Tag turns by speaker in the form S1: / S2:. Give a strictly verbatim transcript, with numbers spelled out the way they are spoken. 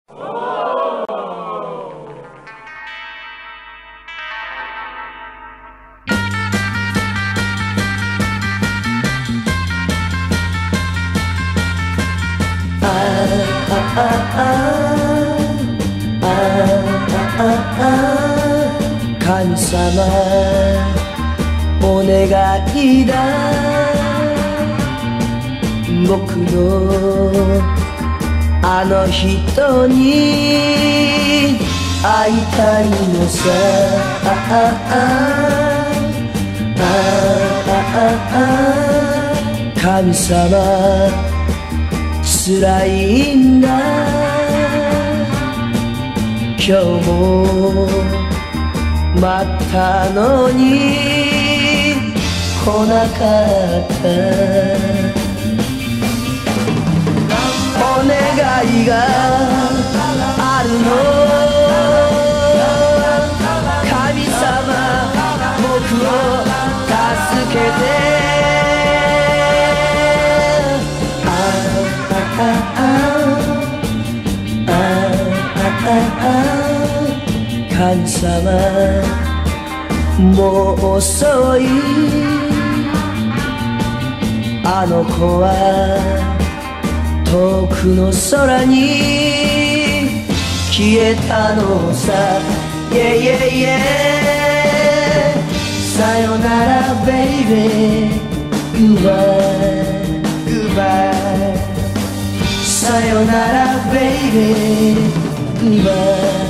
S1: 神様お願いだ僕のあの人に会いたいのさ神様辛いんだ今日も待ったのに来なかったお願いがあるの神様僕を助けて神様もう遅いあの子は遠くの空に消えたのさ Yeah yeah yeah さよなら baby Goodbye Goodbye さよなら baby Goodbye